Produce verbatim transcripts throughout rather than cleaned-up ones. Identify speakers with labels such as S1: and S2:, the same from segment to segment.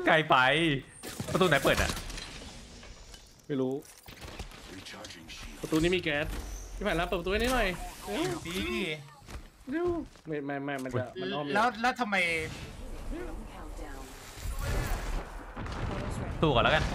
S1: ไกลไปประตูไหนเปิดอ่ะ
S2: ไม่รู้ประตูนี้มีแก๊สพี่ผ่านแล้วเปิดประตูนี้หน่อยเร็วดีเร็วไม่ไม่ไม่มันจะมันอ้อม
S3: แล้วแล้วทำไม
S1: ตู้ก่อนแล้วกัน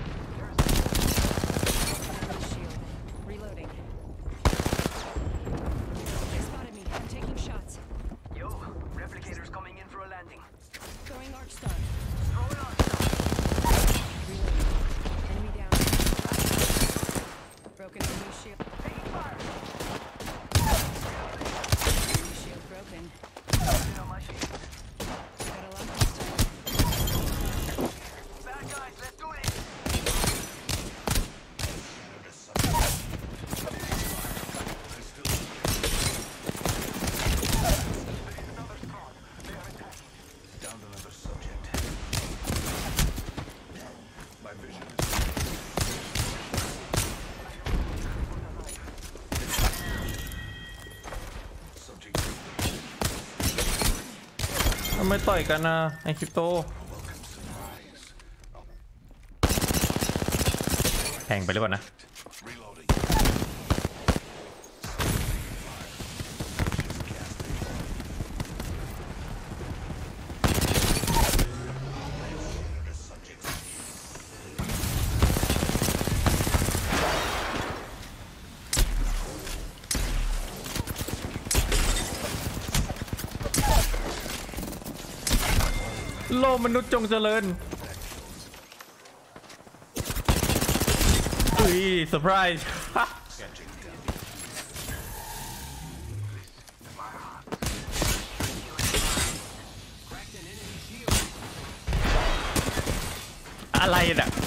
S1: ทำไมต่อยกันนะไอคริปโตแพงไปหรือเปล่านะโลกมนุษย์จงเจริญอุ้ยเซอร์ไพรส์อะไรน่ะ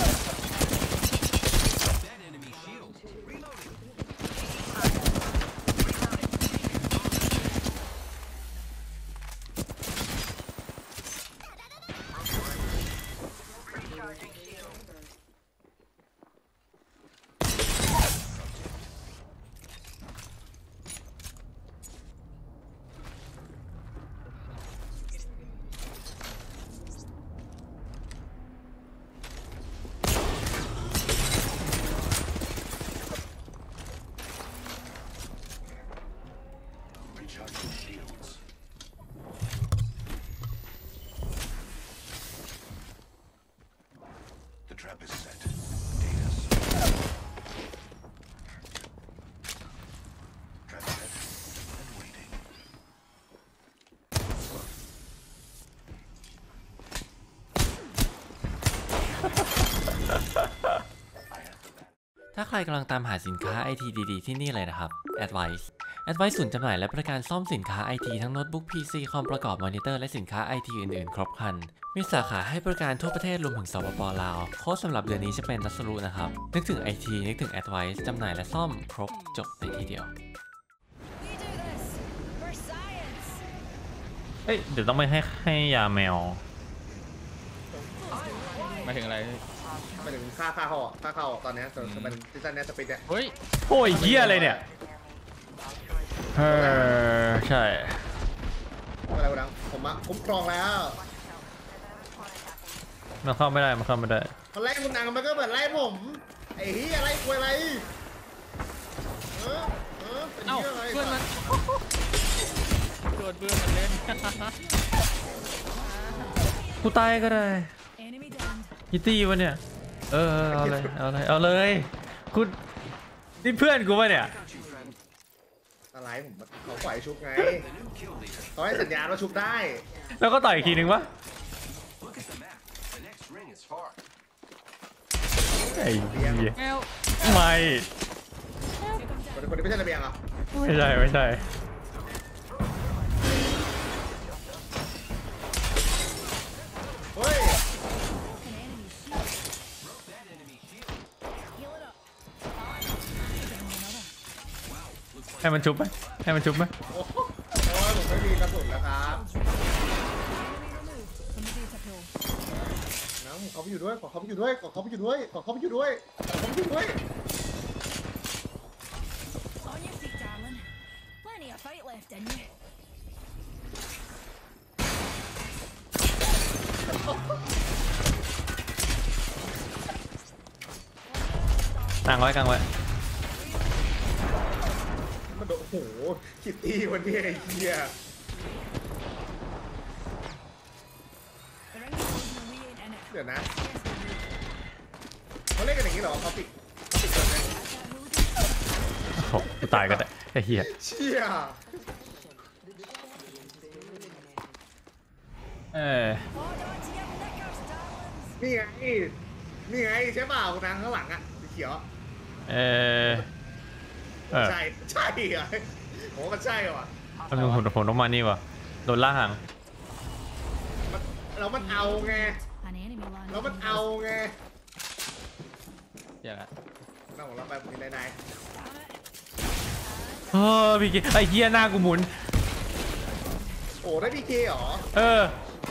S1: ถ้าใครกำลังตามหาสินค้า ไอ ที ดีๆที่นี่เลยนะครับ Advice Advice ศูนย์จำหน่ายและบริการซ่อมสินค้า ไอ ที ทั้งโน้ตบุ๊ก พี ซี คอมประกอบมอนิเตอร์และสินค้า ไอ ที อื่นๆครบครันมีสาขาให้บริการทั่วประเทศรวมถึงสปป.ลาวโค้ดสำหรับเดือนนี้จะเป็นนัสรุนะครับนึกถึง ไอ ที นึกถึง Advice จำหน่ายและซ่อมครบจบในที่เดียวเฮ้ยเดี๋ยวต้องไปให้ให้ยาแมว
S2: มาถึงอะไร
S4: มาถึงค่าค่าเข้าค่าเข้าตอนนี้ส่วนมันซีซั่นนี้สปีดเนี่ย
S2: เฮ้ย
S1: โอ้ยเหี้ยอะไรเนี่ยเออใช่
S4: อะไรวะดังผมอะคุ้มครองแล้ว
S1: มันเข้าไม่ได้มันเข้าไม่ได้
S4: มันไล่คุณนางมันก็เหมือนไล่ผมไอ้เหี้ยไล่ควยอะไรเออเออเป็นเหี้ยอะไร
S2: เพื่อนมันเกิดเบื่อมันเล่น
S1: กูตายก็ได้ยิตี้วะเนี่ยเออเอาเลยเอาเลยเอาเลยคุณนี่เพื่อนกูปะเนี่ย
S4: อะไรผมเขาปล่อยชุบไงเขาให้สัญญาณว่าชุบได้
S1: แล้วก็ต่อยอีกทีนึงวะไอ้เหี้ยไม่
S4: คนนี้ไม่ใช่ระเบียงเหรอ
S1: ไม่ใช่ไม่ใช่
S4: เฮ้ย
S1: ให้มันชุบไหมให้มันชุบไหม
S4: โอ้ยผมไม่มีกระสุนแล้วครับน้ำเขาไปอยู่ด้วยขอเขาไปอยู่ด้วยขอเขาไปอยู่ด้วยขอเขาไปอยู่ด้วยขอเขาไปอยู่ด้วย
S1: กางไว้กางไว้
S4: มันโดนโอ้โหคิตตี้วันนี้ไอ้เหี้ยเดี๋ยวนะเขาเล่นกันอย่างนี้เหรอเขาปิดเขาปิดก่อนไหม
S1: โอ้โหกูตายก็ได้ไอ้เหี้ย
S4: เชี่ย
S1: เออ
S4: นี่ไงนี่ไงใช่เปล่าคุณนางข้างหลังอะสีเขียว
S1: เออเออ
S4: ใช่ใช่เหรอโอ้มันใช่เหรอ
S1: ผมผมผมต้องมานี่วะโดนล่าหาง
S4: มันแล้วมันเอาไงแล้วมันเอาไง
S1: อย่างละ
S4: น้องของเราไปมีนาย
S1: เออพี่ไอ้เหี้ยหน้ากูหมุน
S4: โอ้ได้พีเคเหรอ
S1: เออ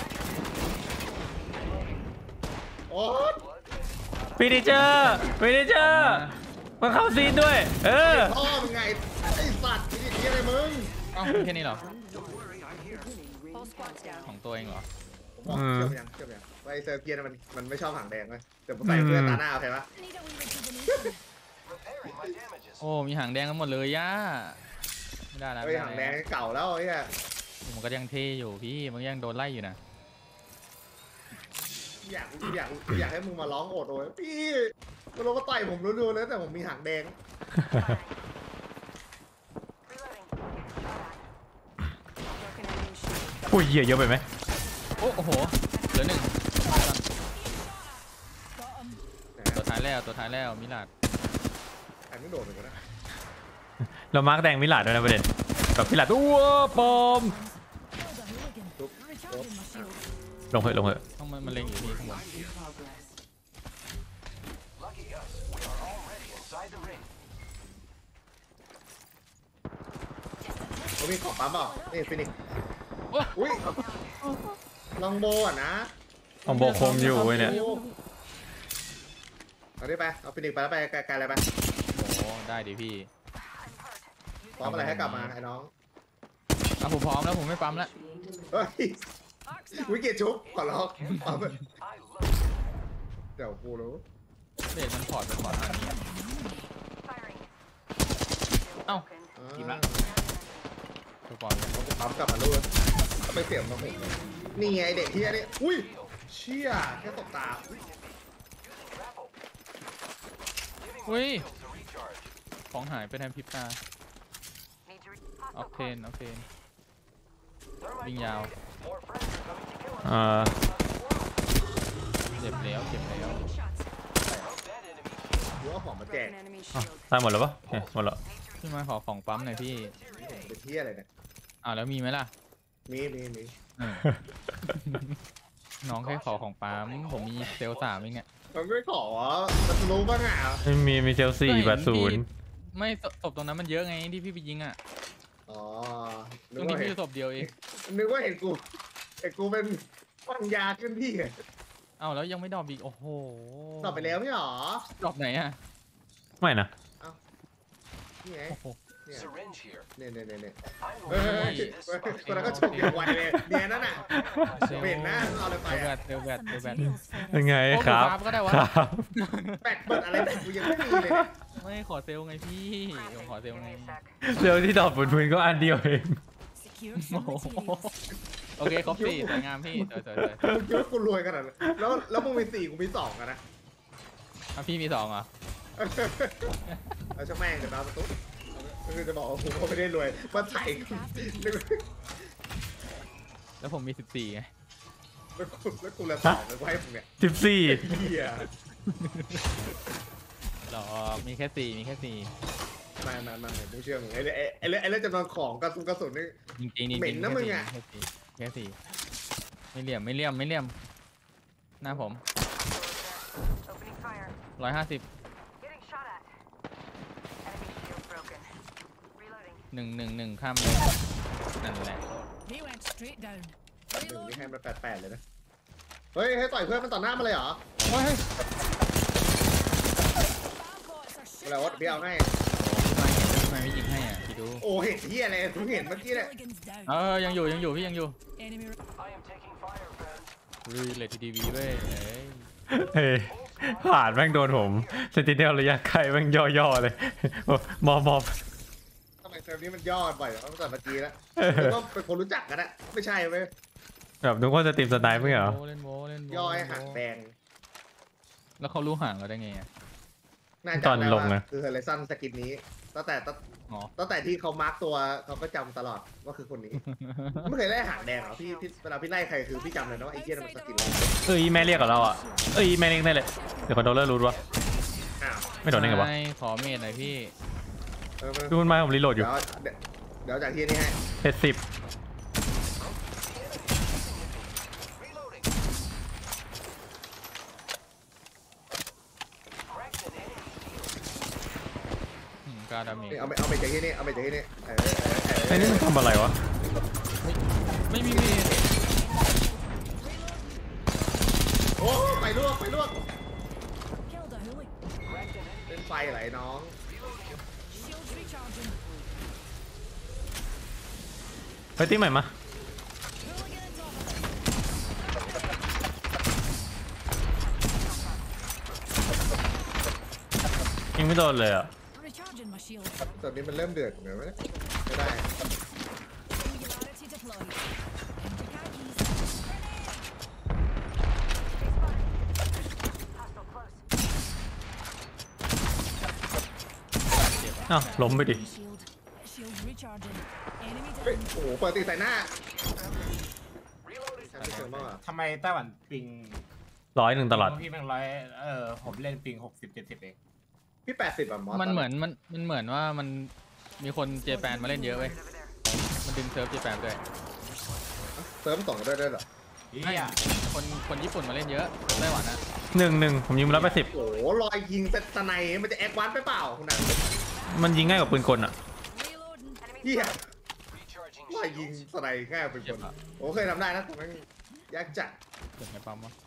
S4: โอ้
S1: ฟินิเจอร์ฟินิเจอร์มันเข้าซีนด้วย เออ
S4: พ่อมึงไงไอ้สัตว์นี่นี่อะไรมึง
S3: เอ้าแค่นี้เหรอของตัวเองเหรอ
S4: ผมบอกเชื่อมยังเชื่อมยังว่าไอ้เซอร์เกียนมันมันไม่ชอบหางแดงเลยเดี๋ยวผมใส่เพื่อนตาหน้าโอเคปะ
S3: โอ้มีหางแดงกันหมดเลยย่าไม่ได้แล้ว
S4: ไอ้หางแดงเก่าแล้วไอ้เนี่ย
S3: มันก็ยังเท่อยู่พี่มันยังโดนไล่อยู่นะ
S4: อยากอยากอยากให้มึงมาร้องโอดโอยพี่มันลงมาต่อยผมรัวๆเลยแต่ผมมีหางแดง
S1: อุ้ยเหี้ยเยอะไปไหม
S3: โอ้โหเหลือหนึ่งตัวท้ายแล้วตัวท้ายแล้วมิลาด
S4: อันนี้โดดเหมือนกันนะ
S1: เรามาร์กแดงมิลาดด้วยนะประเด็นแบบมิลาดอ้วปอมลงเหอะลงเหอะ
S3: ต้องมันมันเล็งอยู่พี่ข้างบน
S4: ผมมีของปั๊มเปล่านี่ฟินิก
S3: โอ้
S4: อุ้ยลองโบอ่ะนะ
S1: ของโบคมอยู่เว้ยเนี่ย
S4: เอาดิไปเอาฟินิกไปแล้วไปไกลๆอะไรไป
S3: โหได้ดิพี่
S4: พร้อมอะไรให้กลับมาไอ้น้อง
S3: อ่ะผมพร้อมแล้วผมไม่ปั๊มแล้ว
S4: เฮ้ยวิกเก็ตชุบขอร้องเอาไปเดี๋ยวกูรู้
S3: เด็กมันถอดไปถอดทางนี้เอ้า
S4: ทีมละ
S3: ตัวก่อนเลย
S4: ปั๊มกลับมาลูกเอาไปเสียบมาผมนี่ไงเด็กที่อันนี้อุ้ยเชี่ยแค่ตบตา
S3: อุ้ยของหายไปแทนพริบตาออกเทนออกเทนวิ่งยาว
S1: เออ
S3: เจ็บแล้วเจ็บแล้ว
S4: หรือว่าของมาแจก
S1: อ่ะตายหมดแล้วปะโอเคหมดแล้ว
S3: พี่มาขอของปั๊มหน่อยพี่
S4: เป็นที่อะไรเนี่ย
S3: อ้าวแล้วมีไหมล่ะ
S4: มีมีมี
S3: เออ น้องแค่ขอของปั๊มผมมีเซลลสามเองเนี่ย
S4: มันไม่ขอมันรู้บ้างอ่ะ
S1: ไม่มีมีเชลซีแปดศูนย์
S3: ไม่ศพตรงนั้นมันเยอะไงที่พี่ไปยิงอ่ะ
S4: อ๋อ
S3: ต
S4: นึ
S3: ร
S4: ก
S3: งนี้
S4: ว่า
S3: พี่
S4: เห็น
S3: ศพเดียวเอง
S4: นึกว่าเห็นกูเห็นกูเป็นวางยาขึ้นที่อะ
S3: เอ้าแล้วยังไม่ดรอปอีกโอ้โห
S4: ตอบไปแล้วไม่หรอ
S3: ดรอปไหนอ่ะ
S1: ไม่นะ
S4: นี่ไง
S3: โอ้โห
S4: เนี่ยเนี่ยเนี่ยเนี่ยเฮ้ยคนนั้นก็ฉกอย่างไวเลยเนี่ยนั่นน่ะเห็นนะเอาอะไรไป
S3: เซลลแบ
S4: อ่ะ
S3: ตเซลลแบตเซลลแบต
S1: ยังไง
S3: โอ้
S1: ครับ
S3: กูก็ได้วะ
S1: ครับ
S4: แบตเบิดอะไรแบตกูยังไม่มีเลยเนี่ย
S3: ไม่ขอเซลลไงพี่ผมขอเซลลไง
S1: เชลที่ตอบบนพื้นก็อันเดียวเอง
S3: โอ้โหโอเคครบสี่สวยงามพี่สวยสวยสวย
S4: มึงคิดว่ากูรวยขนาดนั้นแล้วแล้วมึงมีสี่กูมีสองอะนะ
S3: อ่ะพี่มีสองเหรอ
S4: เอาช่างแม่งเดี๋ยวเราตุ๊กคือจะบอกว่าผมก็ไม่ได้รวยมาไถ่นึกว่า
S3: แล้วผมมีสิบสี่ไง
S4: แล้วกูแล้วกูละสองเลยไว้ผมเนี่ย
S1: สิบสี่
S4: เฮีย
S3: หรอมีแค่สี่มีแค่สี่
S4: มามามาผมเชื่อมึงไอ้ไอ้ไอ้เรื่องไอ้เรื่องจำนวนของกระสุนกระสุนนี่
S3: จริงจริงจริง
S4: เหม็นนะมึงอะ
S3: แค่สี่แค่สี่ไม่เหลี่ยมไม่เหลี่ยมไม่เหลี่ยมหน้าผมร้อยห้าสิบหนึ่งหนึ่งหนึ่งข้ามเลยนั่นแหละ
S4: หนึ่งนี่ให้มันแปดแปดเลยนะเฮ้ยให้ต่อยเพื่อนมันต่อหน้ามาเลยเหรอ
S3: เฮ้ย
S4: อะไรวะเบี้ยวให้
S3: ทำไมไม่ยิงให้อ่ะพี่ดู
S4: โอ้เห็นเฮียอะไรเพิ่งเห็นเมื่อกี้เนี่ย
S3: เออยังอยู่ยังอยู่พี่ยังอยู่รีเลททีวีเว้ยเอ้ย
S1: เฮ้ยผ่านแม่งโดนผมเซนติเนลระยะไกลแม่งย่อๆเลยมอบมอบ
S4: ทำไมเซิร์ฟนี้มันยอดบ่อยตั้งแต่เมื่อกี้แล้วนึกว่าเป็นคนรู้จักกันอะไม่ใช่เว้ย
S1: แบบนึกว่าจะตีมสไนป์ไม่เหรอ
S3: เล่นโมเล่นโม
S4: ย่อให้หักแดง
S3: แล้วเขารู้ห่างเราได้ไงอะ
S4: น่า
S1: ต
S4: จะ
S1: อน
S4: ได้
S1: ลง
S4: ว่า
S1: นะ
S4: คือเฮเลซันสกินนี้ตั้งแต่ตั้ง
S3: อ๋อ
S4: ตั้งแต่ที่เขามาร์กตัวเขาก็จำตลอดว่าคือคนนี้ ไม่เคยได้หางแดงเหรอพี่พี่เวลาพี่ไล่ใครคือพี่จำเลยนะว่าไอ้เหี้ยนั่นมันสกินอะไร
S1: เอ้ยแม่เรียกกับเราอ่ะเอ้ยแม่เรียกได้เลยเดี๋ยวคอนโทรลเลอร์รู้วะ
S4: อ้าว
S1: ไม่โดนได้ไงวะ
S3: ใช่ขอเมดหน่อยพี่
S4: เออ
S1: ดูมันมาผมรีโหลดอ
S4: เดี๋
S1: ยู่
S4: ยวเดี๋ยวเดี๋ยวจากที่นี่ให้
S1: เจ็ดสิบ
S3: อืมกล้าดาเมจ
S4: นี่เอาไปเอาไปจากที่นี่เอาไปจากที่นี่เออเออเออ
S1: ไอ้นี่มันทำอะไรวะ
S3: ไม่มีเมด
S4: โอ้ไปลวกไปลวก
S5: Killed a hooli.
S4: เป็นไฟไหลน้อง
S5: Shields recharging.
S1: ไปตีใหม่มา
S5: Hooligan and top.
S1: ยิงไม่โดนเลยอ่ะ
S5: Recharging my shield.
S4: ตอนนี้มันเริ่มเดือดเหมือนไหมไม่ได้
S5: Singularity deployed. Enter khakis. Grenade.
S1: อ้าวล้มไปดิ
S5: Shield. Shield recharging. Enemy
S4: เฮ้ย
S5: down.
S4: โอ้โหเปิดตีใส่หน้าใช่ไม่เชิงบ้างอ่ะ
S6: ทำไมไต้หวันปิง
S1: ร้อยหนึ่งตลอด
S6: พี่แม่งร้อยเออผมเล่นปิงหกสิบเจ็ดสิบเอง
S4: พี่แปดสิบอ่ะมอส
S3: มันเหมือนมันมันเหมือนว่ามันมีคนเจแปนมาเล่นเยอะเว้ยมันดึงเซิร์ฟเจแปนด้วย
S4: เติมสองด้วยด้วยเหรอ
S6: เฮีย
S3: คนคนญี่ปุ่นมาเล่นเยอะไต้หวันอะ
S1: หนึ่งหนึ่งผมยิงมาแล้วไปสิบ
S4: โอ้โหรอยยิงเป็นสไนป์มันจะแอควานไปเปล่าคุณนัน
S1: มันยิงง่ายกว่าปืนกลอ่ะ
S5: Reloading.
S4: เฮียรอยยิงสไนป์ง่ายกว่าเป็นคนโอ้เคยทำได้นะแต่มันยากจัด
S3: เดี๋ยวไงปั๊มวะ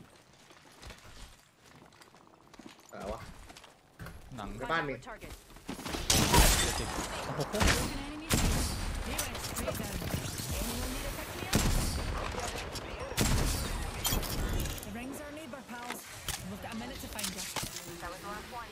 S4: อะไรวะ
S3: หนัง
S4: ในบ้านมี
S5: Target.
S3: เจ็ดสิบ
S5: Broken enemy shield. They went straight down. Anyone need a pick me up? The ring's our neighbour, pals. We've got a minute to find you. That was the last one.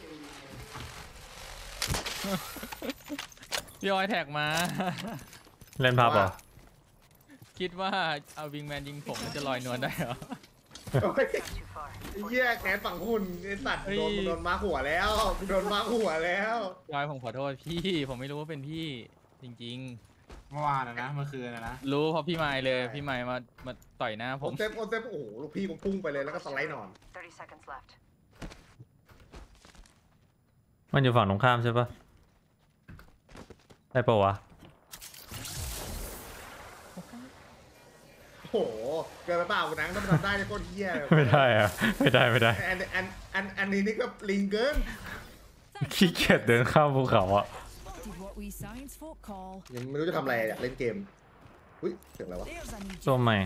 S3: พี่ออยแท็กมา
S1: เล่นภาพเหรอ
S3: คิดว่าเอาวิงแมนยิงผมแล้วจะลอยนวลได้เหรอ
S4: โอ้ยไอ้เหี้ยแขนฝั่งคุณไอ้สัตว์
S3: เฮ้ย
S4: โดนโดนมาหัวแล้วโดนมาหัวแล้ว
S3: ยอยผมขอโทษพี่ ผมไม่รู้ว่าเป็นพี่จริง
S6: เมื่อวานนะนะเมื่อคืนนะนะ
S3: ๆ รู้เพราะพี่ไมค์เลยพี่ไมค์มามาต่อยหน้าผ
S4: โอ
S3: ม
S4: เซฟโอเซฟโอ้โหลูกพี่ผมพุ่งไปเลยแล้วก็สไลด์นอน
S5: thirty seconds left.
S1: มันอยู่ฝั่งตรงข้ามใช่ปะได้ปะวะ
S4: โอ้โหเกินไปเปล่าคุณนังถ้ามันทำได้เนี่ยโคตรเหี้ยเลย
S1: ไม่ได้อะไม่ได้ไม่ได้
S4: อันอันอันอันนี้นี่ก็ลิงเกิน
S1: ขี้เกียจเดินข้ามภูเขาอ่ะ
S5: Spotted what we science folk call.
S4: ยังไม่รู้จะทำอะไรอยากเล่นเกมอุ้ยเสียงอะไรวะ
S5: There's a new
S1: ตัวใหม่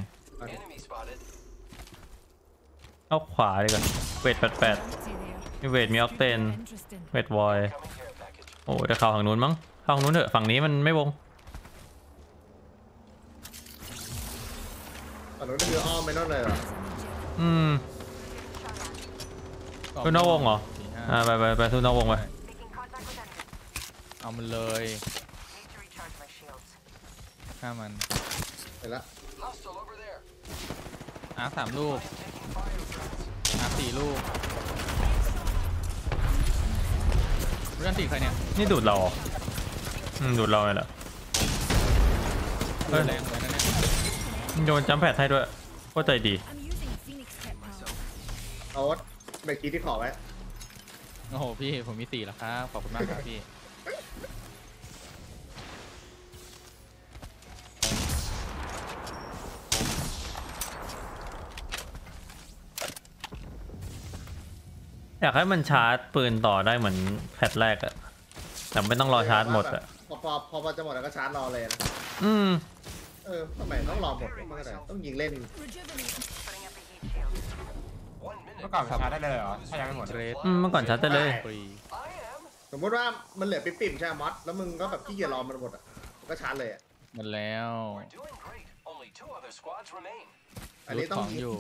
S1: เอาขวาดีกว่าเวทแปดแปด
S5: empty there.
S1: มีเวทมีออกเตน
S5: Interesting.
S1: เวทวอยโอ้จะเข้าฝั่งนู้นมั้งเข้าฝั่งนู้นเถอะฝั่งนี้มันไม่วง
S4: ตอนนู้นคืออ้อมไปโน่นเลยเหรอ
S1: อืม คือนอกวงเหรอ
S3: สี่ห้า
S1: อ่าไปไปไปทุนนอกวงไป
S3: เอามันเลย
S5: Need to recharge my shields.
S3: ฆ่ามัน
S4: เห็นละ
S3: อาร์สามลูกอาร์สี่ลูกเรื่องสี่ใครเนี่ย
S1: นี่ดูดเราเหรออืมดูดเราเลยเหรอ เฮ้ย
S3: แรงเลยนะเนี่ย
S1: โยนจัมป์แพดให้ด้วยโคตรใจดี
S5: I'm using Phoenix kit, pal.
S4: เอาเมื่อกี้ที่ขอไว้
S3: โอ้โหพี่ผมมีสี่แล้วครับขอบคุณมากครับพี่
S1: อยากให้มันชาร์จปืนต่อได้เหมือนแพทแรกอะแต่ไม่ต้องรอชาร์จหมดอะ
S4: พอพอพอพอจะหมดแล้วก็ชาร์จรอเลยนะ
S1: อืม
S4: เออทำไมต้องรอหมดมันก็ได้ต้องยิงเล่น
S5: Rejuvenate.
S7: Putting up a heat shield.
S6: เมื่อก่อนชาร์จได้เลยเหรอถ้ายังไม่หมด
S3: เรด
S1: อืมเมื่อก่อนชาร์จได้เลย
S3: ฟรี
S4: สมมติว่ามันเหลือปิ๊บๆใช่ไหมมอสแล้วมึงก็แบบขี้เกียจรอมันหมดอ่ะก็ชาร์จเลยอ่ะ
S3: หมดแล้ว
S7: We're doing great. Only two other squads remain.
S4: ออันนี้ต้อง
S3: ของอยู่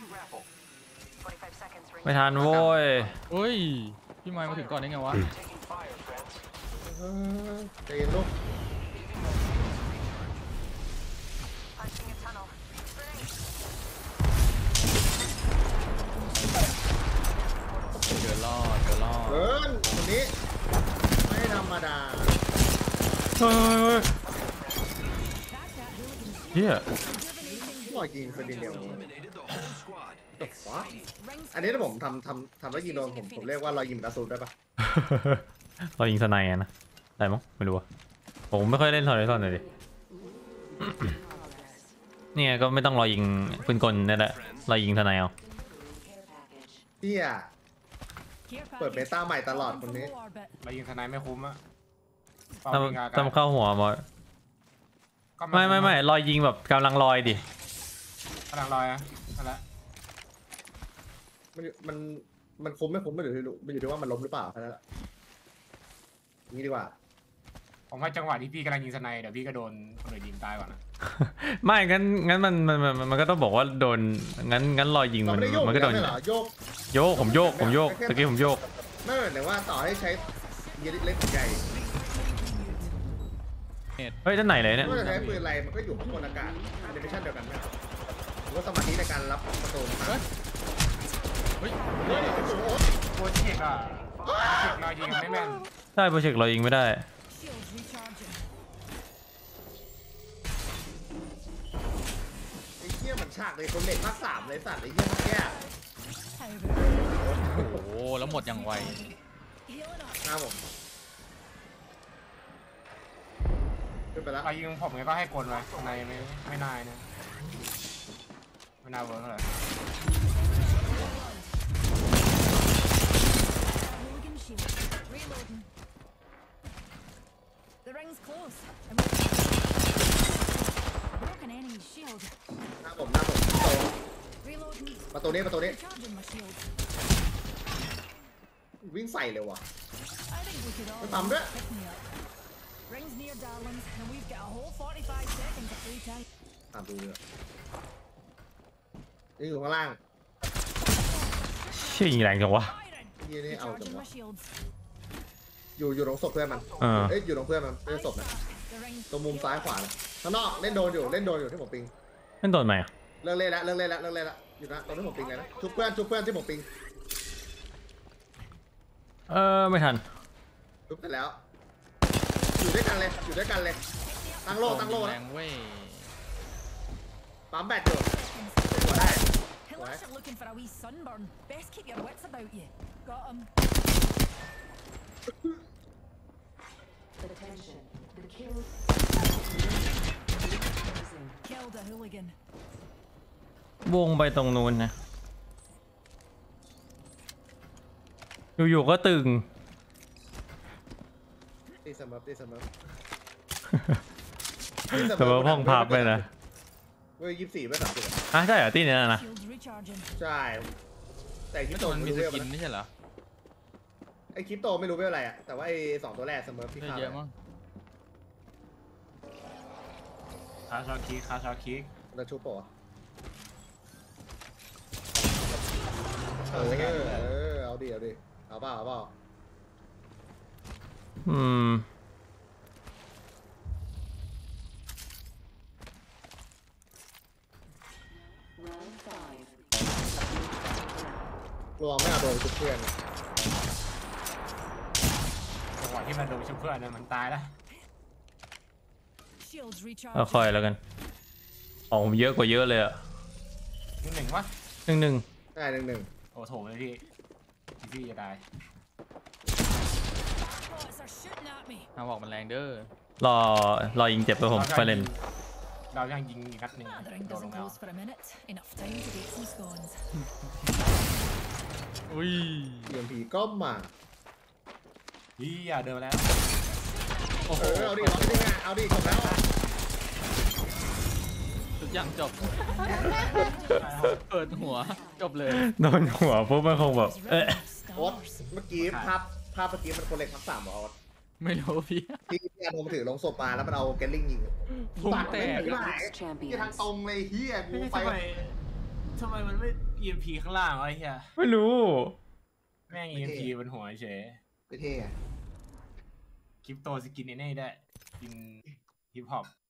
S1: ไม่ทันโว้ย
S3: เฮ้ยพี่ไมค์มาถึงก่อนได้ไงวะ
S4: เออใจเย็นลูก
S3: เดือดรอดเดือดรอด
S4: เกินคนนี้ไม่ธรรมดา
S1: เฮ้ยเฮีย
S4: หล่อยิงสดินเดียวตกฟ้าอันนี้ถ้าผมทำทำทำแล้วยิงโดนผมผมเรียกว่าเรายิงดาซูได้ปะ
S1: เรายิงสไนด์อะนะได้มั้งไม่รู้อะผมไม่ค่อยเล่นทอร์เรซอนเลยดิ เนี่ยก็ไม่ต้องรอยิงปืนกลนี่แหละเรายิงสไนด์เอา
S4: เที่ย
S5: Care
S4: เปิดเบ
S5: package.
S4: ต้าใหม่ตลอด
S5: Come
S4: คน
S5: from
S4: นี้
S5: low orbit.
S6: เรายิงทนายไม่คุ้มอะเป่า
S1: ต้อง
S6: ยิงอากาศ
S1: ต้องเข้าหัวมอ
S6: ก็
S1: ไม่ไม่ไม่รอยยิงแบบกำลังลอยดิ
S6: กำลังลอยอะนั่นแหละ
S4: มันมันมันคุ้มไม่คุ้มไม่อยู่ที่รู้มันอยู่ที่ว่ามันล้มหรือเปล่าแค่นั้นแหละงี้ดีกว่า
S6: ผมว่าจังหวะที่พี่กำลังยิงสไนเดี๋ยวพี่ก็โดนคนอื่นยิงตายก่อนนะ
S1: ไม่งั้นงั้นมันมันมันมันก็ต้องบอกว่าโดนงั้นงั้นรอยยิง
S4: เรา
S1: มัน
S4: ไม่ได้โยก
S1: มันก็โดน
S4: ไม่เหรอโยก
S1: โยกผมโยกผมโยกตะกี้ผมโยก
S4: ไม่เหมือนว่าต่อให้ใช้ยิงเล็กใหญ่
S1: เฮ้ยด้านไหนเลยเนี่ย
S4: ไม่ว่าจะใช้ปืนอะไรมันก็อยู่ข้างบนอากาศแอนิเมชันเดียวกันไหมหรือว่าสมาธิในการรับประตูมันต่าง
S3: เฮ้ย
S6: โคตรเจ็กอะโปรเจกต์เรายิงไม่แม่น
S1: ใช่โปรเจกต์เรายิงไม่ได้
S5: Shields recharging.
S4: ไอ้เหี้ยมันฉากเลยคนเหล็กภาคสามเลยสัตว์ไอ้เหี้ยเมื่อกี้
S5: How about
S3: โอ้โหแล้วหมดอย่างไว
S5: healing up?
S4: หน้าผมขึ้นไปแล้ว
S6: เรายิงผมไงก็ให้กลไว้ทนายไม่ไม่นายนะไม่น่าเวิร์กเท่าไหร่
S5: Hooligan shield. Reloading. The ring's close. And we're broken enemy shield.
S4: หน้าผมหน้าผมประตู
S5: Reloading.
S4: ประตูนี้ประตูนี้
S5: Recharging my shield.
S4: วิ่งใส่เลยว่ะ
S5: I think we could all
S4: Cái tầm đó.
S5: pick me up. Rings near, darlings, and we've got a whole forty-five seconds of free time.
S4: ตามดูเลยนี่อยู่ข้างล่าง
S1: เชี่ยยิงแรงจังวะ
S5: Firing.
S4: ยี่นี่เอาจัง
S5: Recharging
S4: วะ
S5: my shields.
S4: อยู่อยู่ตรงศพเพื่อนมัน
S1: เออ
S4: เอ้ยอยู่ตรงเพื่อนมันไม่ใช่ศพนะ
S5: The ring's
S4: ตรงมุมซ้ายขวานะข้างนอกเล่นโดนอยู่เล่นโดนอยู่ที่ผมปิง
S1: นั่นโดนไหมอะ
S4: เลิกเล่นแล้วเลิกเล่นแล้วเลิกเล่นแล้วอยู่นะตรงที่ผมปิงเลยนะชุบเพื่อนชุบเพื่อนที่ผมปิง
S1: เออไม่ทัน
S4: ชุบเสร็จแล้ว อยู่ด้วยกันเลยอยู่ด้วยกันเลยตั้งโล่ตั้งโล่
S3: แร
S4: นะ
S3: งเว้ย
S4: ปั๊มแบตอยู่หัวได้
S5: Unless you're looking for a wee sunburn, best keep your wits about you. Got him.
S7: Attention. The kill.
S5: Killed a hooligan.
S1: วงไปตรงนู้นนะ อยู่ๆก็ตึง
S4: ตีเสมอตีเสมอ
S1: แต่ว่าห้องพับไปนะ
S4: เว้ยยี่สิบสี่ไม่สามสิบ
S1: อ่ะใช่เหรอที่เนี้ยนะ
S5: Shields recharging.
S4: ใช่ แต่คริ
S3: ไม่
S4: ป
S3: ต
S4: โต
S3: มันมี
S4: ไม่
S3: ส
S4: รู้เวล
S3: กิน
S4: นะ
S3: ไม่ใช่เหรอ
S4: ไอคริปโตไม่รู้เวลอะไรอะแต่ว่าไอสองตัวแรกเสมอพี่
S3: ได้
S4: ข้าว
S3: เยอะมั้ง
S6: คาชาคิกคาชาคิก
S4: แล้วชุบปะวะเออเออเอาดิเอาดิเอาเปล่าเอาเปล่า
S1: อืม
S7: Round five.
S4: ระวังไม่เอาโดนชุบเพื่อน
S6: จังหวะที่มันโดนชุบเพื่อนเนี่ยมันตายแล้ว
S5: Shields
S1: เอาคอย
S5: recharging.
S1: แล้วกันของผมเยอะกว่าเยอะเลยอะ
S6: นิดหนึ่งวะ
S1: หนึ่งหนึ่ง
S4: ได้หนึ่งหนึ่ง
S6: โอ้โถเลยพี่พี่จะตาย
S5: Bots are shooting at me.
S3: เอาบอกมันแรงเด้อ
S1: รอรอยิงเจ็บไปผมไปเล่น
S6: เรายังยิงอีกนัดหนึ่ง
S5: Ah, the ring
S6: โดนล
S5: doesn't
S6: งแล้ว
S5: close for a minute. Enough time to bake some scones.
S3: อุ้ย
S4: เอ็มพีก็มา
S6: พี่อย่าเดินมาแล้ว
S3: โอ้โห
S4: เออเอาดิเอาดิเอาดิจบแล้ว
S3: ทุกอย่างจบ เปิดหัว จบเลย
S1: โดนหัวปุ๊บมันคงแบบ
S5: Those
S1: เอ๊ะ
S5: ring
S4: โอ๊ต
S5: stars.
S4: เมื่อกี้ภาพภาพเมื่อกี้มันคนเล็กพักสามเหรอโอ๊ต
S3: ไม่รู้พี่
S4: ที่ที่อาโนมถือลงศพมาแล้วมันเอาแกลลิงยิง
S3: พุ่งแตก
S4: ไหนที่ทางตรงเลยเฮียกูไป
S6: ทำไมมันไม่ อี เอ็ม พี ข้างล่างวะไอ้เหี้ย
S3: ไม่รู้
S6: แม่ง อี เอ็ม พี บนหัวเฉย
S4: ไม่เท่อะ
S6: คริปโตสกินไอ้นี่ได้กินฮิปฮอป